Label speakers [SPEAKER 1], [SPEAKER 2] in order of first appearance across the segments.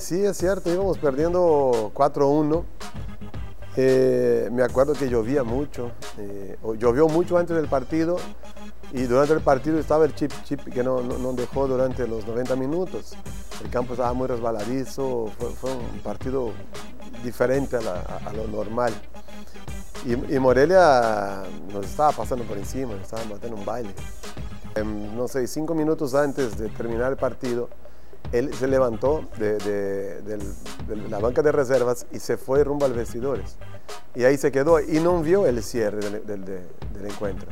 [SPEAKER 1] sí, es cierto, íbamos perdiendo 4-1. Me acuerdo que llovía mucho, llovió mucho antes del partido y durante el partido estaba el chip que no dejó durante los 90 minutos. El campo estaba muy resbaladizo, fue un partido diferente a lo normal. Y Morelia nos estaba pasando por encima, nos estaban matando un baile. No sé, 5 minutos antes de terminar el partido, él se levantó de la banca de reservas y se fue rumbo al vestidores. Y ahí se quedó y no vio el cierre del encuentro.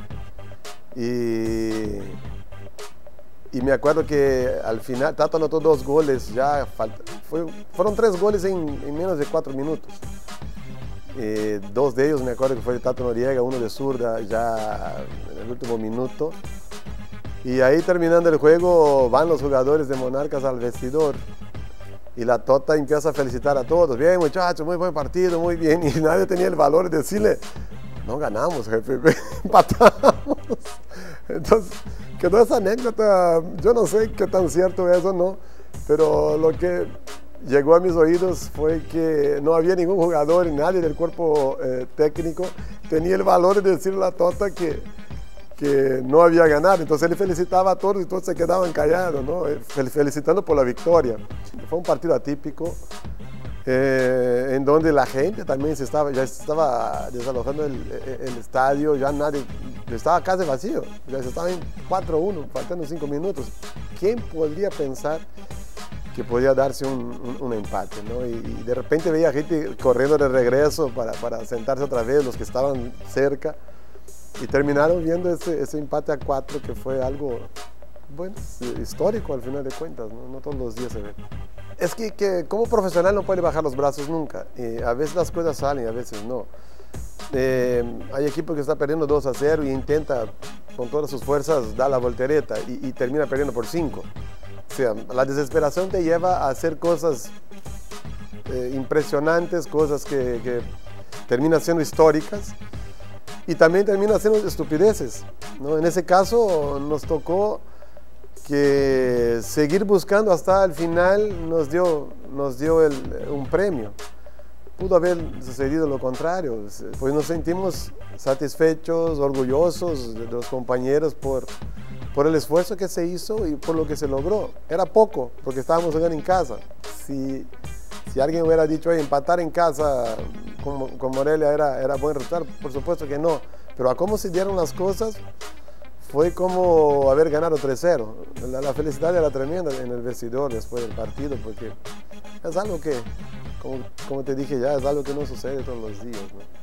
[SPEAKER 1] Y me acuerdo que al final Tato anotó 2 goles, fueron 3 goles en menos de 4 minutos. 2 de ellos me acuerdo que fue de Tato Noriega, uno de zurda ya en el último minuto. Y ahí terminando el juego van los jugadores de Monarcas al vestidor y la Tota empieza a felicitar a todos. Bien muchachos, muy buen partido, muy bien. Y nadie tenía el valor de decirle, no ganamos jefe, empatamos. Entonces quedó esa anécdota, yo no sé qué tan cierto es o no, pero lo que llegó a mis oídos fue que no había ningún jugador y nadie del cuerpo técnico tenía el valor de decirle a la Tota que no había ganado. Entonces él felicitaba a todos y todos se quedaban callados, ¿no? Felicitando por la victoria. Fue un partido atípico en donde la gente también ya estaba desalojando el estadio, ya nadie, estaba casi vacío, ya se estaba en 4-1, faltando 5 minutos. ¿Quién podría pensar que podía darse un empate, ¿no? Y de repente veía gente corriendo de regreso para sentarse otra vez, los que estaban cerca. Y terminaron viendo ese empate a 4 que fue algo, bueno, histórico al final de cuentas, ¿no? No todos los días se ve. Es que como profesional no puede bajar los brazos nunca. A veces las cosas salen, a veces no. Hay equipos que están perdiendo 2-0 y intenta con todas sus fuerzas dar la voltereta y termina perdiendo por 5. O sea, la desesperación te lleva a hacer cosas impresionantes, cosas que terminan siendo históricas. Y también termina haciendo estupideces, ¿no? En ese caso nos tocó que seguir buscando hasta el final nos dio un premio. Pudo haber sucedido lo contrario, pues nos sentimos satisfechos, orgullosos de los compañeros por el esfuerzo que se hizo y por lo que se logró. Era poco, porque estábamos jugando en casa. Si alguien hubiera dicho, oye, empatar en casa con Morelia era buen resultado, por supuesto que no. Pero a cómo se dieron las cosas, fue como haber ganado 3-0. La felicidad era tremenda en el vestidor después del partido, porque es algo que, como te dije ya, es algo que no sucede todos los días, ¿no?